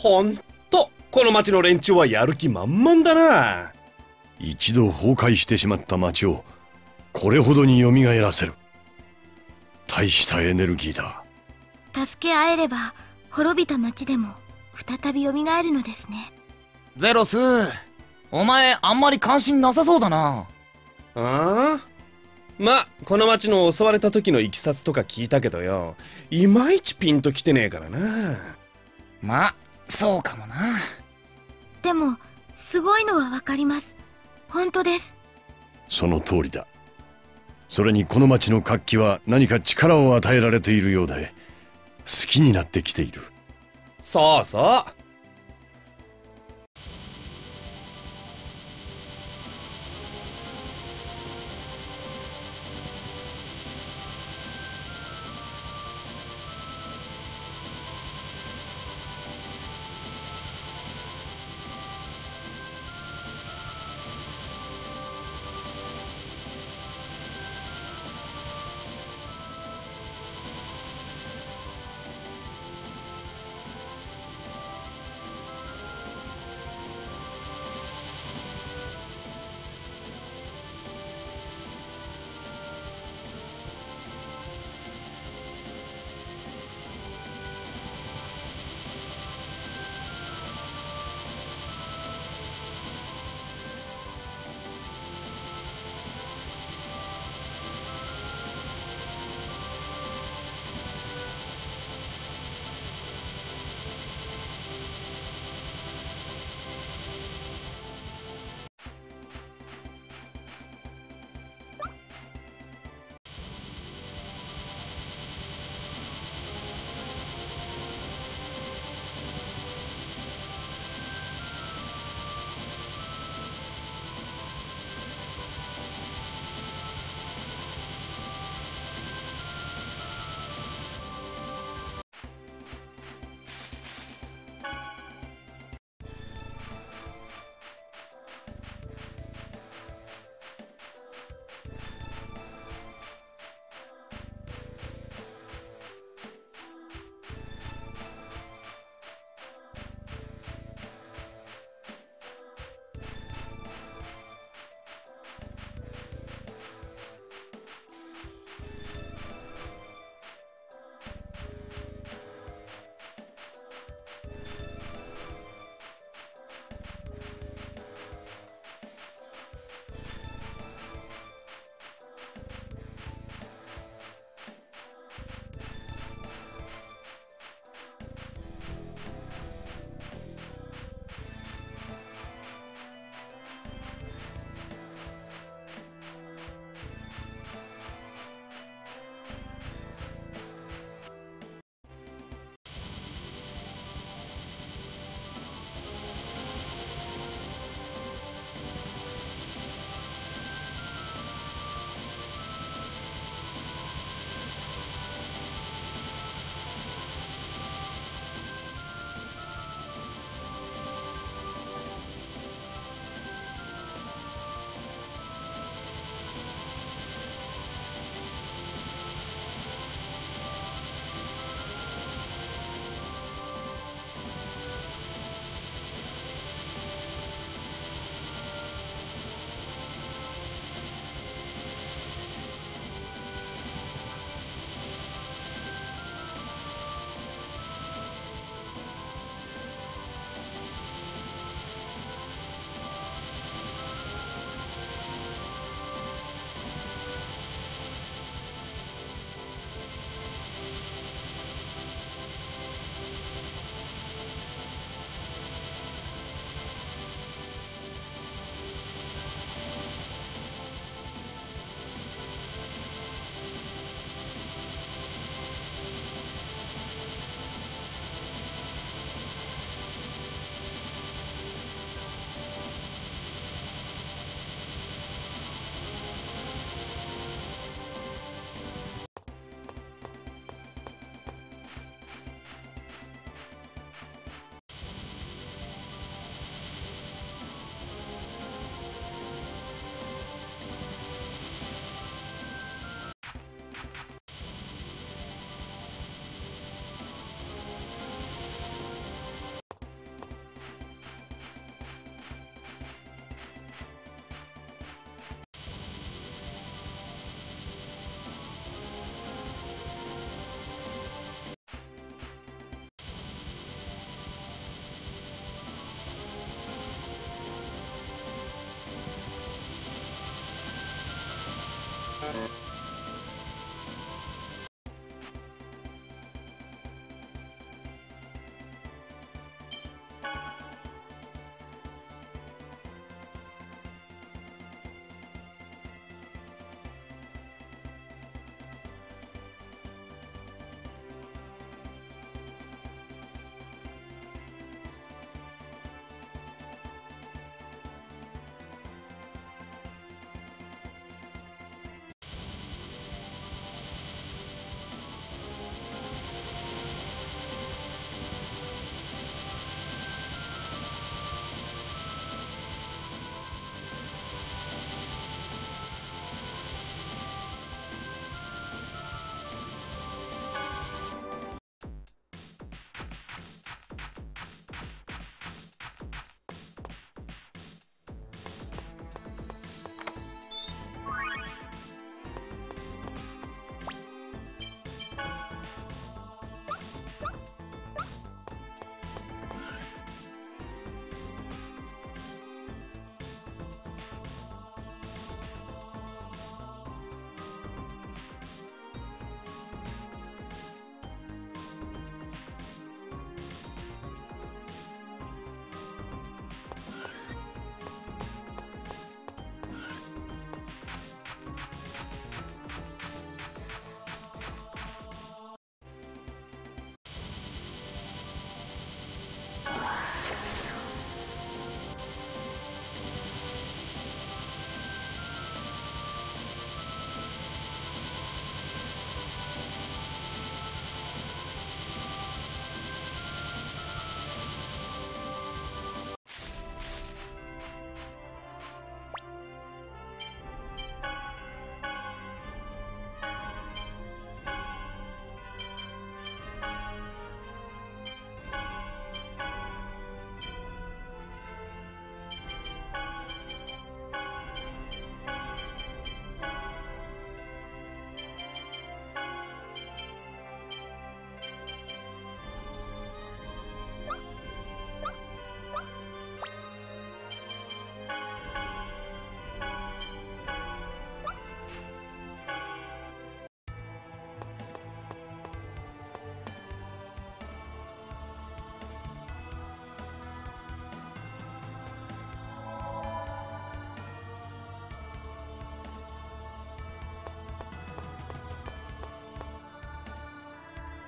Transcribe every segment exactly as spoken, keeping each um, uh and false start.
ほんとこの町の連中はやる気満々だな。 一度崩壊してしまった町をこれほどに蘇らせる。大したエネルギーだ。 助け合えれば滅びた町でも再び蘇るのですね。 ゼロス、お前あんまり関心なさそうだな。 ああ、ま、この町の襲われた時のいきさつとか聞いたけどよ、いまいちピンときてねえからな。 ま、そうかもな。 でもすごいのはわかります。本当です。 その通りだ。それにこの町の活気は何か力を与えられているようで好きになってきている。 そうそう。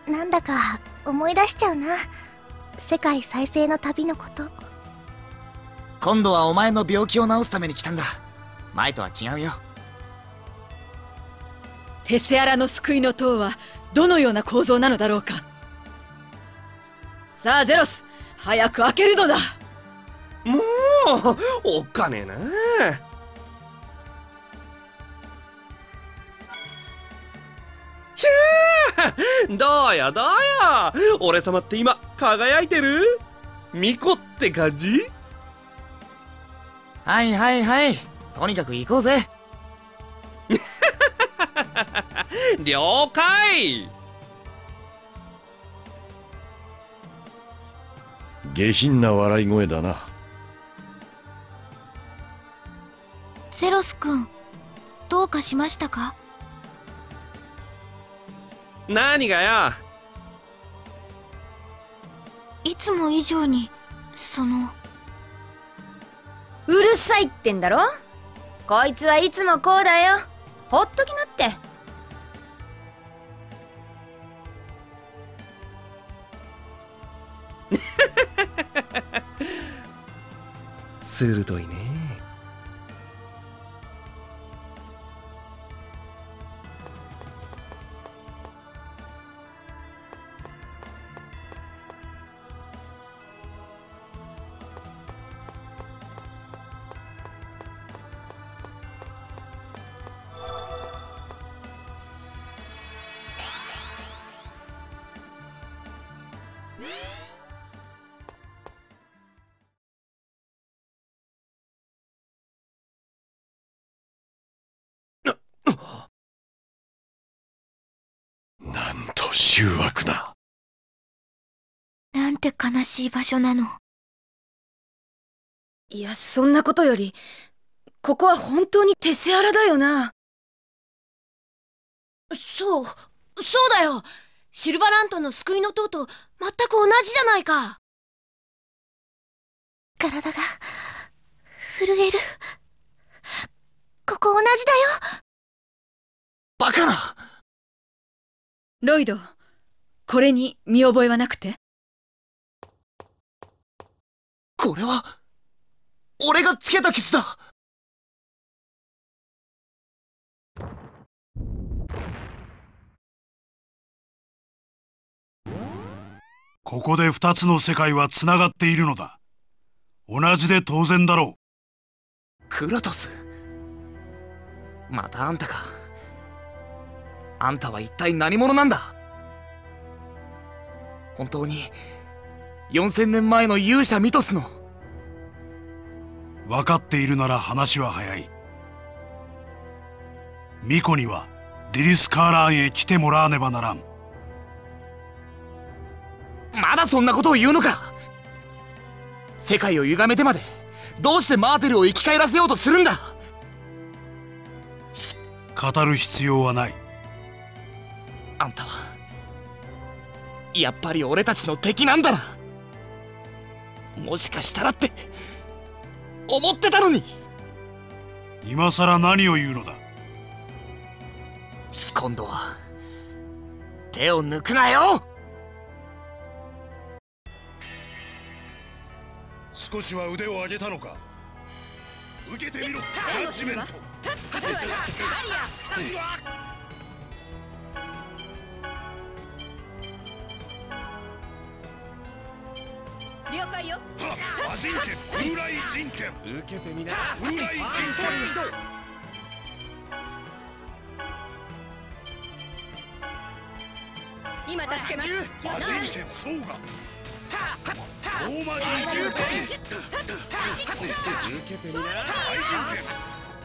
なんだか思い出しちゃうな。世界再生の旅のこと。 今度はお前の病気を治すために来たんだ。前とは違うよ。 テセアラの救いの塔はどのような構造なのだろうか。さあゼロス、早く開けるのだ。 もうおっかねえな。ひゃー、どうよどうよ、俺様って今輝いてる巫女って感じ。 はいはいはい、とにかく行こうぜ。 了解。 下品な笑い声だな。 ゼロス君、どうかしましたか？ 何がよ。 いつも以上にそのうるさいってんだろ。こいつはいつもこうだよ。ほっときなって。 鋭いね。 なんと醜悪な。 なんて悲しい場所なの。 いや、そんなことよりここは本当にテセアラだよな。 そう、そうだよ。シルバラントの救いの塔と全く同じじゃないか。 体が震える。ここ同じだよ。 バカな。 ロイド、これに見覚えはなくて？ これは俺がつけた傷だ。 ここで二つの世界はつながっているのだ。同じで当然だろう。 クラトス、またあんたか。あんたは一体何者なんだ。本当によんせんねんまえの勇者ミトスの。 分かっているなら話は早い。巫女にはディリスカーラーンへ来てもらわねばならん。 まだそんなことを言うのか。世界を歪めてまでどうしてマーテルを生き返らせようとするんだ。 語る必要はない。 あんたはやっぱり俺たちの敵なんだな。もしかしたらって思ってたのに。 今さら何を言うのだ。 今度は手を抜くなよ。 少しは腕を上げたのか。受けてみろ、ジャッジメント。 了解よ。 アジンケン、風来人権。 受けてみな。 風来人権。 今助けます。 アジンケン、ソウガ。大魔人権。 受けてみな。 大人権。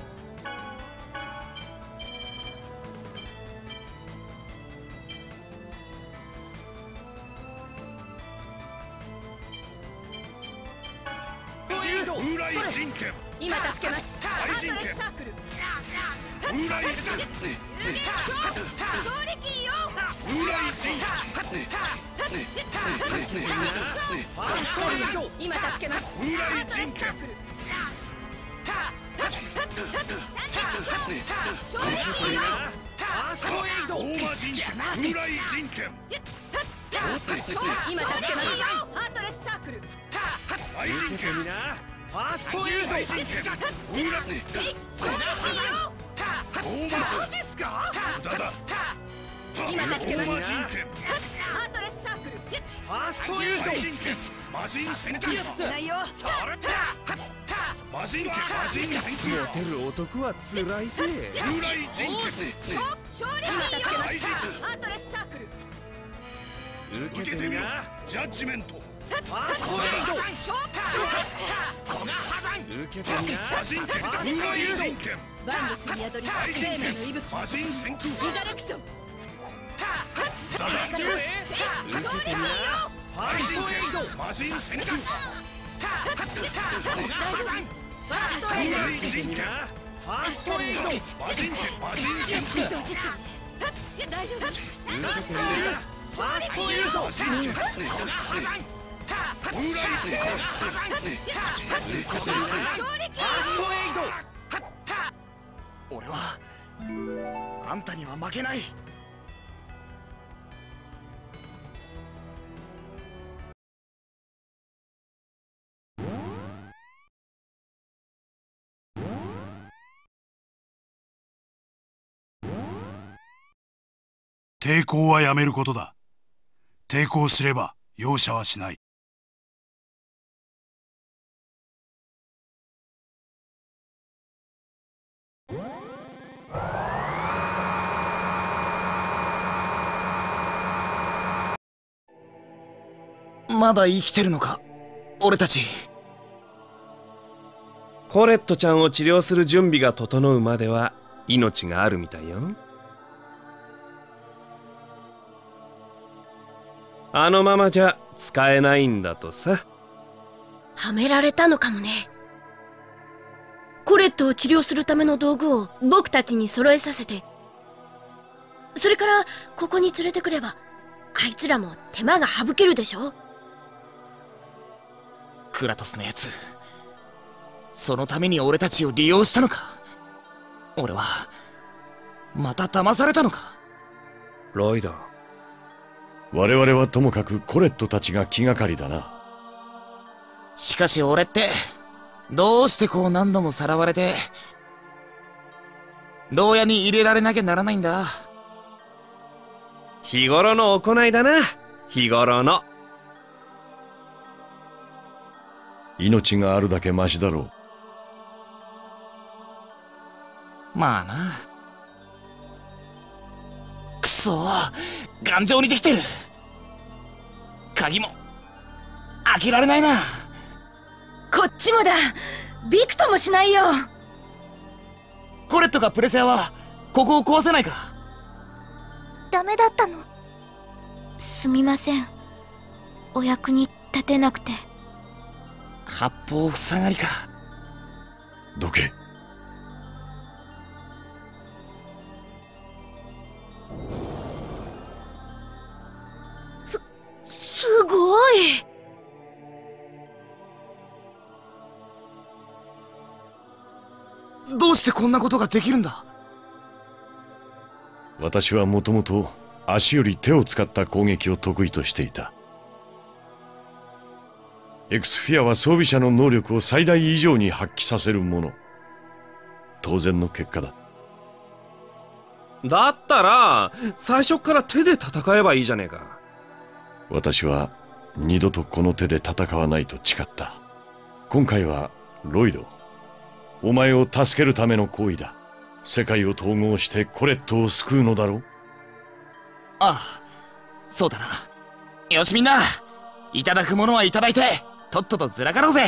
風来人権。 今助けます。 大人権。 サークル。 風来。 勝力よ。 風来人権。 今助けます。 風来人権。 勝力よ。 大魔人権。風来人権。 今助けますよ。ハートレスサークル。 受けてみな。ファーストエイド。マジっすか？ 今助けます。ハートレスサークル。 ファーストエイド。 魔人戦艦ないよ。 魔人剣魔人戦モテる男は辛いぜ。 風来人剣勝利。今助けます。ハートレスサークル。 受けてみな。 ジャッジメントファーストエイド。受けてみな。 魔人剣風来人剣万物に宿り生命の息吹。 魔人戦艦リザレクション。 だだ受けてみな。ファーストエイド。 魔人戦艦ファーストエイド。 受けてみな。ファーストエイド。 魔人剣魔人戦艦ドジって大丈夫。 受けてみな。ファーストエイド。 魔人剣風来俺はあんたには負けない。 抵抗はやめることだ。抵抗すれば容赦はしない。 まだ生きてるのか俺たち。 コレットちゃんを治療する準備が整うまでは命があるみたいよ。あのままじゃ使えないんだとさ。 はめられたのかもね。コレットを治療するための道具を僕たちに揃えさせて、それからここに連れてくればあいつらも手間が省けるでしょ。 クラトスのやつ、そのために俺たちを利用したのか。俺はまた騙されたのか。 ロイド、 我々はともかくコレットたちが気がかりだな。 しかし俺ってどうしてこう何度もさらわれて牢屋に入れられなきゃならないんだ。 日頃の行いだな。日頃の。 命があるだけマシだろう。 まあな。くそー、頑丈にできてる。鍵も開けられないな。 こっちもだ。びくともしないよ。 コレットがプレセアはここを壊せないか。 ダメだったの。すみません。お役に立てなくて。 八方塞がりか。 どけ。 す、すごい。 どうしてこんなことができるんだ。 私はもともと足より手を使った攻撃を得意としていた。エクスフィアは装備者の能力を最大以上に発揮させるもの。当然の結果だ。 だったら最初から手で戦えばいいじゃねえか。 私は二度とこの手で戦わないと誓った。今回はロイド、お前を助けるための行為だ。世界を統合してコレットを救うのだろう。 ああ、そうだな。よしみんな、いただくものはいただいてとっととずらかろうぜ。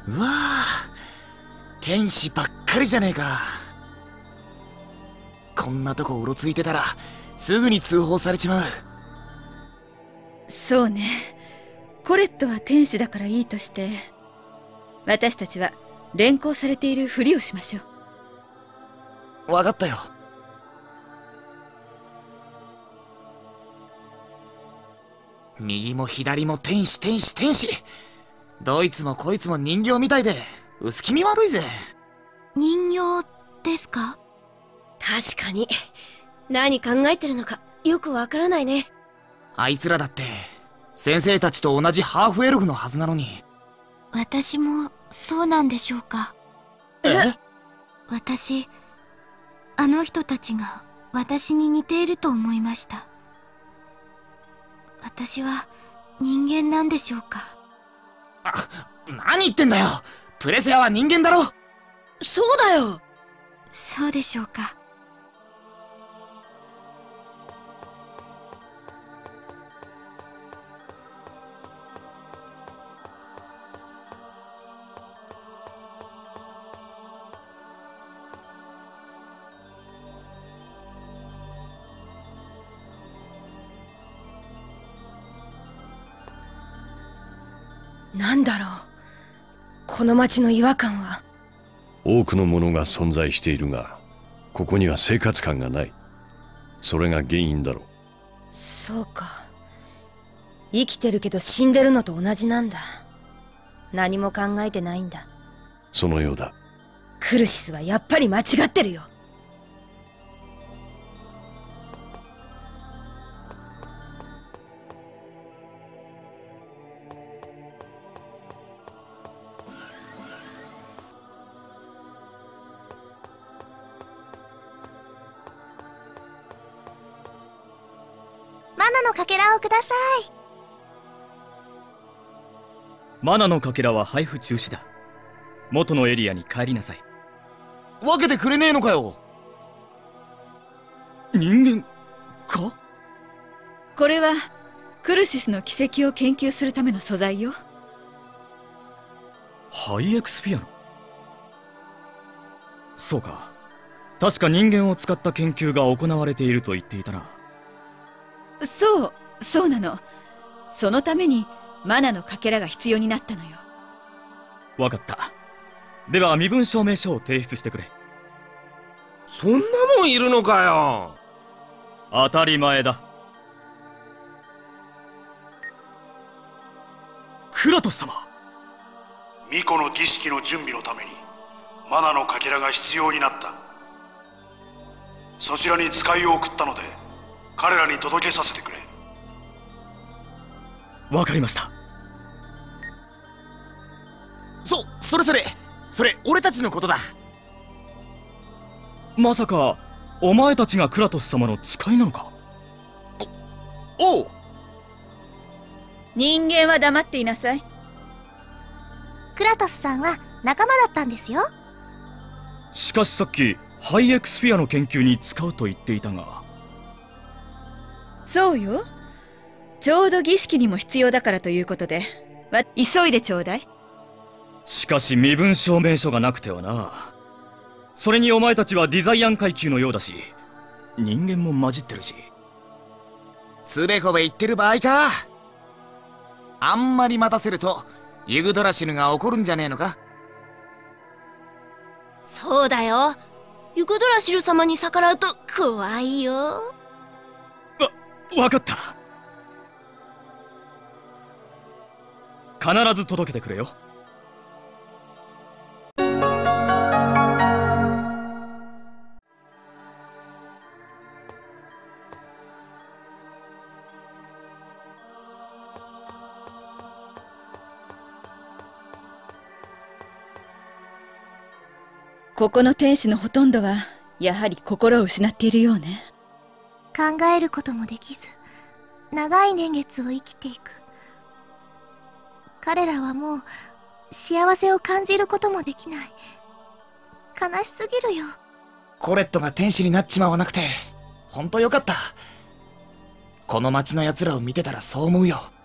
うわあ、天使ばっかりじゃねえか。こんなとこうろついてたらすぐに通報されちまう。 そうね。コレットは天使だからいいとして、私たちは連行されているふりをしましょう。 わかったよ。右も左も天使天使天使。どいつもこいつも人形みたいで薄気味悪いぜ。 人形ですか？ 確かに。何考えてるのかよくわからないね。 あいつらだって先生たちと同じハーフエルフのはずなのに。 私もそうなんでしょうか？ え？ 私、あの人たちが私に似ていると思いました。私は人間なんでしょうか？ あ、何言ってんだよ。プレセアは人間だろ。 そうだよ。 そうでしょうか？ なんだろう、この町の違和感は。 多くのものが存在しているが、ここには生活感がない。それが原因だろう。 そうか。生きてるけど死んでるのと同じなんだ。何も考えてないんだ。 そのようだ。 クルシスはやっぱり間違ってるよ。 マナのかけらをください。 マナのかけらは配布中止だ。元のエリアに帰りなさい。 分けてくれねえのかよ。 人間か？ これはクルシスの軌跡を研究するための素材よ。 ハイエクスピアノ。そうか、確か人間を使った研究が行われていると言っていたな。 そう、そうなの。そのためにマナのかけらが必要になったのよ。 わかった。では身分証明書を提出してくれ。 そんなもんいるのかよ。 当たり前だ。クラトス様。 巫女の儀式の準備のためにマナのかけらが必要になった。そちらに使いを送ったので彼らに届けさせてくれ。 わかりました。 そ、それそれそれ俺たちのことだ。 まさかお前たちがクラトス様の使いなのか？ お、おう。 人間は黙っていなさい。 クラトスさんは仲間だったんですよ。 しかしさっきハイエクスフィアの研究に使うと言っていたが。 そうよ。ちょうど儀式にも必要だからということで、わ急いでちょうだい。 しかし身分証明書がなくてはな。それにお前たちはディザイアン階級のようだし、人間も混じってるし。 つべこべ言ってる場合か。あんまり待たせるとユグドラシルが怒るんじゃねえのか。 そうだよ。ユグドラシル様に逆らうと怖いよ。 わ、わかった。必ず届けてくれよ。 ここの天使のほとんどはやはり心を失っているようね。 考えることもできず、長い年月を生きていく。彼らはもう幸せを感じることもできない。悲しすぎるよ。 コレットが天使になっちまわなくてほんとよかった。この町の奴らを見てたらそう思うよ。